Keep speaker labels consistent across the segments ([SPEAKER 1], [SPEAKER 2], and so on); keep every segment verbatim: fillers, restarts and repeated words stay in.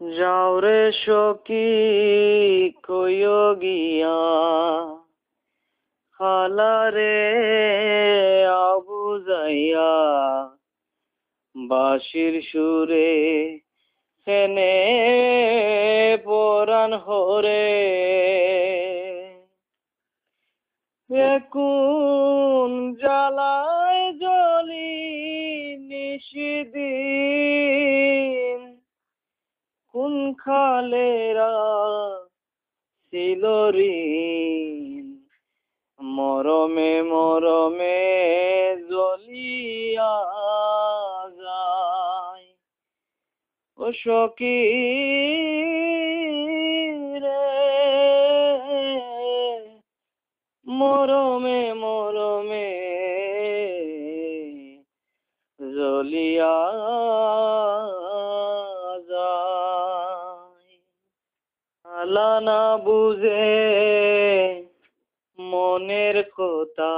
[SPEAKER 1] যাও রে সখী কইও গিয়া হালারে আবুজাইয়া বাঁশির সুরে হেনে পরাণ হরে কোন জ্বালায় জ্বলি নিশিদিন কোন খালেরা ছিল ঋণ মরমে মরমে জ্বলিয়া যায় ও সখী রে মরমে মরমে জ্বলিয়া যায় আলা না বুঝে মনের কথা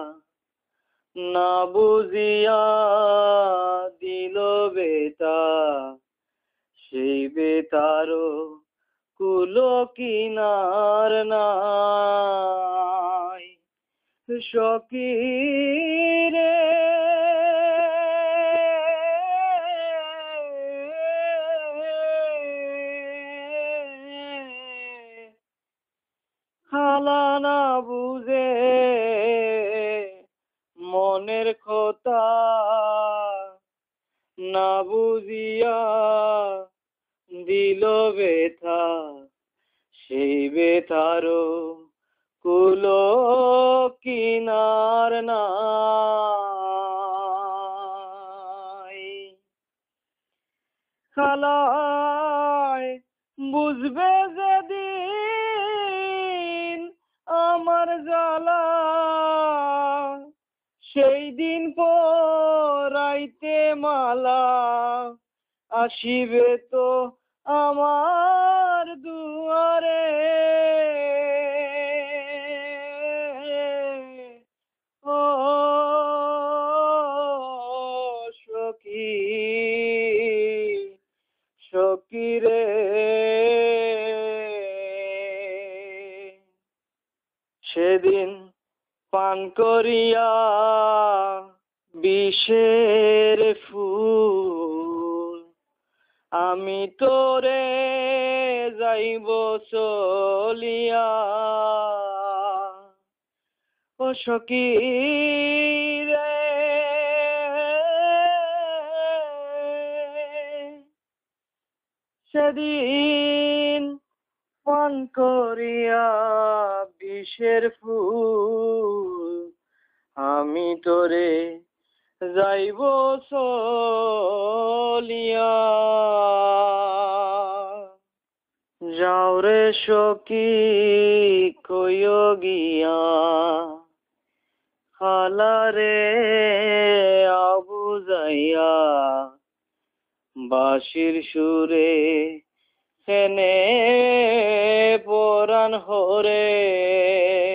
[SPEAKER 1] না বুঝিয়া দিল বেতা সেই বেতারও কুলো কিনার নাই সখী রে হালা না বুঝে মনের কথা না বুঝিয়া দিল বেথা সেই বেতারও কুলো কিনার নাই খালায় বুঝবে যেদিন আমার জ্বালা সেই দিন পরাইতে মালা আসিবে তো আমার দুয়ারে ও সখী সখী রে সেদিন পান করিয়া বিষের ফুল আমি তোরে যাইব চলিয়া ও সখী রে সেদিন পান করিয়া বিষের ফুল আমি তোরে যাইব চলিয়া যাও রে সখী কইও গিয়া হালারে আবুজাইয়া বাঁশির সুরে হেনে পরাণ হরে